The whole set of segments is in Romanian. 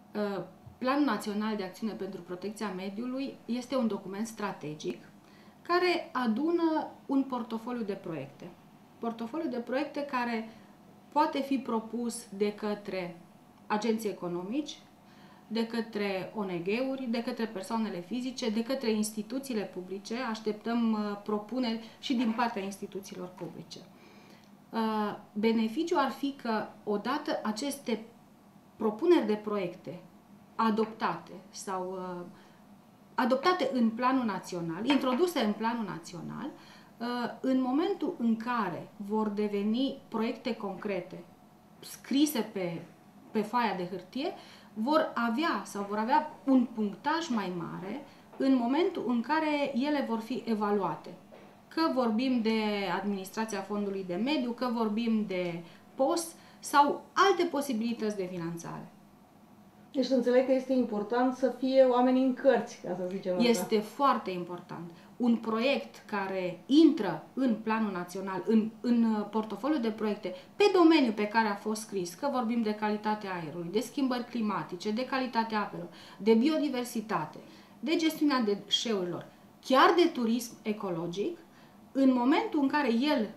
Planul Național de Acțiune pentru Protecția Mediului este un document strategic care adună un portofoliu de proiecte. Portofoliu de proiecte care poate fi propus de către agenții economici, de către ONG-uri, de către persoanele fizice, de către instituțiile publice. Așteptăm propuneri și din partea instituțiilor publice. Beneficiul ar fi că odată aceste propuneri de proiecte adoptate sau adoptate în planul național, introduse în planul național, în momentul în care vor deveni proiecte concrete, scrise pe foaia de hârtie, vor avea un punctaj mai mare în momentul în care ele vor fi evaluate. Că vorbim de administrația Fondului de Mediu, că vorbim de POS sau alte posibilități de finanțare. Deci înțeleg că este important să fie oamenii în cărți, ca să zicem așa. Este foarte important. Un proiect care intră în planul național, în portofoliul de proiecte, pe domeniul pe care a fost scris, că vorbim de calitatea aerului, de schimbări climatice, de calitatea apelor, de biodiversitate, de gestiunea deșeurilor, chiar de turism ecologic, în momentul în care el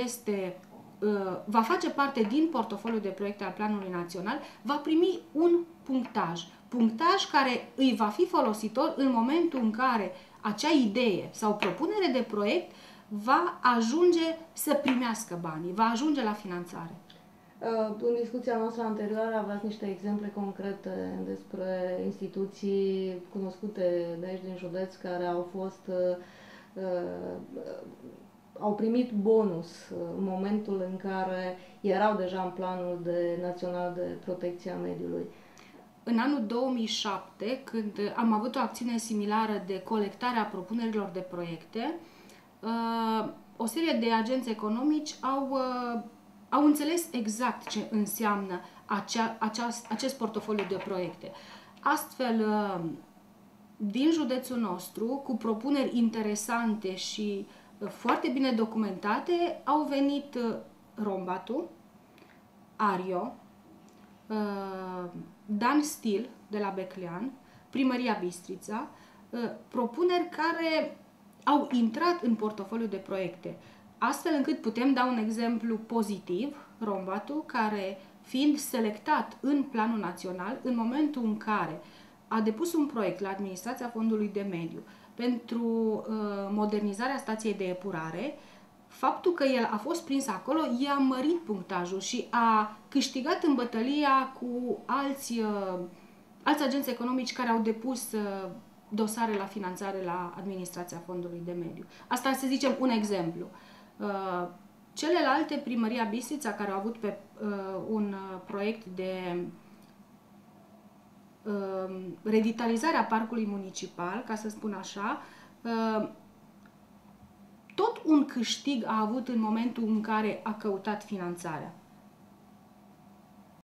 va face parte din portofoliul de proiecte al Planului Național, va primi un punctaj care îi va fi folositor în momentul în care acea idee sau propunere de proiect va ajunge să primească banii, va ajunge la finanțare. În discuția noastră anterioară aveați niște exemple concrete despre instituții cunoscute de aici din județ care au primit bonus în momentul în care erau deja în planul național de protecție a mediului. În anul 2007, când am avut o acțiune similară de colectare a propunerilor de proiecte, o serie de agenți economici au înțeles exact ce înseamnă acest portofoliu de proiecte. Astfel, din județul nostru, cu propuneri interesante și foarte bine documentate, au venit Rombatu, Ario, Dan Stil de la Beclean, Primăria Bistrița, propuneri care au intrat în portofoliul de proiecte, astfel încât putem da un exemplu pozitiv, Rombatu, care fiind selectat în planul național, în momentul în care a depus un proiect la administrația Fondului de Mediu pentru modernizarea stației de epurare, faptul că el a fost prins acolo i-a mărit punctajul și a câștigat în bătălia cu alți agenți economici care au depus dosare la finanțare la administrația Fondului de Mediu. Asta să zicem un exemplu. Celelalte, Primăria Bistrița, care au avut pe un proiect de revitalizarea parcului municipal, ca să spun așa, tot un câștig a avut în momentul în care a căutat finanțarea.